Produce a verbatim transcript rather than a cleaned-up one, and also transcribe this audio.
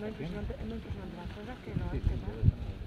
impresionante, es muy impresionante las cosas que no Sí, es sí, que puede tal. ser.